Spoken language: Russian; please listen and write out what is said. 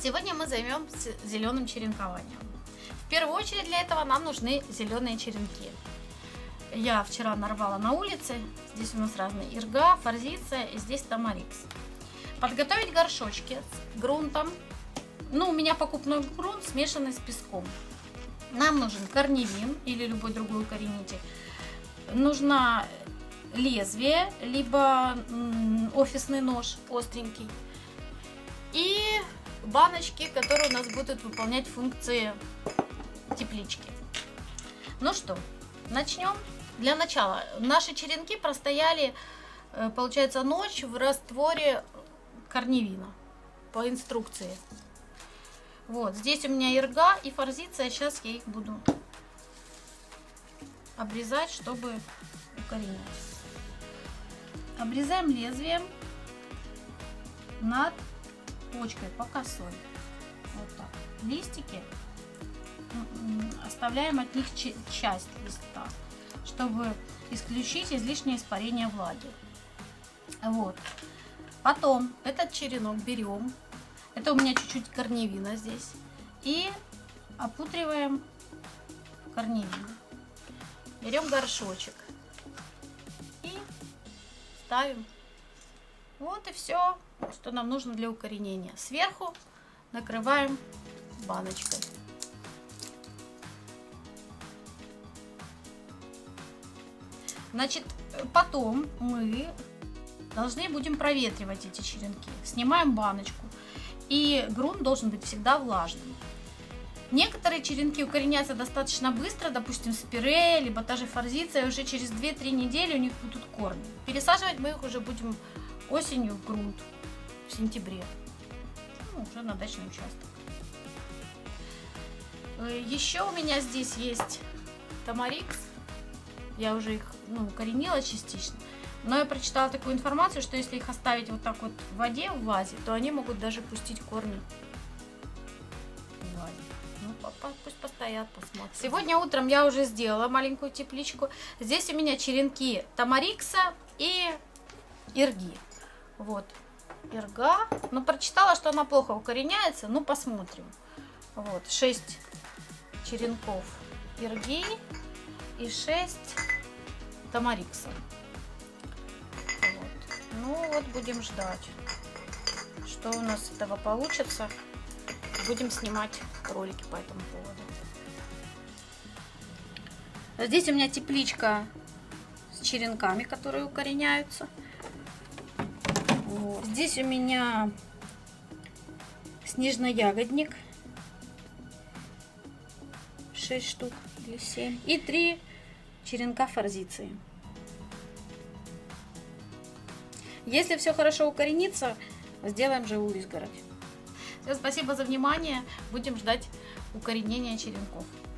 Сегодня мы займемся зеленым черенкованием. В первую очередь для этого нам нужны зеленые черенки. Я вчера нарвала на улице. Здесь у нас разные ирга, форзиция и здесь тамарикс. Подготовить горшочки с грунтом. У меня покупной грунт, смешанный с песком. Нам нужен корневин или любой другой укоренитель. Нужно лезвие, либо офисный нож остренький. И баночки, которые у нас будут выполнять функции теплички. Ну что, начнем. Для начала наши черенки простояли, получается, ночь в растворе корневина по инструкции. Вот, здесь у меня ирга и форзиция. Сейчас я их буду обрезать, чтобы укоренять. Обрезаем лезвием над почкой по косой. Вот так. Листики оставляем от них часть листа, чтобы исключить излишнее испарение влаги. Вот. Потом этот черенок берем. Это у меня чуть-чуть корневина здесь. И опутриваем корневином. Берем горшочек и ставим. Вот и все, что нам нужно для укоренения. Сверху накрываем баночкой. Значит, потом мы должны будем проветривать эти черенки. Снимаем баночку. И грунт должен быть всегда влажным. Некоторые черенки укоренятся достаточно быстро, допустим, спирея, либо та же форзиция, уже через 2-3 недели у них будут корни. Пересаживать мы их уже будем осенью в грунт, в сентябре, уже на дачный участок. Еще у меня здесь есть тамарикс, я уже их укоренила частично. Но я прочитала такую информацию, что если их оставить вот так вот в воде, в вазе, то они могут даже пустить корни в вазе. Пусть постоят, посмотрим. Сегодня утром я уже сделала маленькую тепличку. Здесь у меня черенки тамарикса и ирги. Вот, ирга. Прочитала, что она плохо укореняется. посмотрим. Вот, 6 черенков ирги и 6 тамарикса. Будем ждать, что у нас с этого получится. Будем снимать ролики по этому поводу. Здесь у меня тепличка с черенками, которые укореняются. Вот. Здесь у меня снежноягодник. 6 штук или 7. И 3 черенка форзиции. Если все хорошо укоренится, сделаем живую изгородь. Все, спасибо за внимание. Будем ждать укоренения черенков.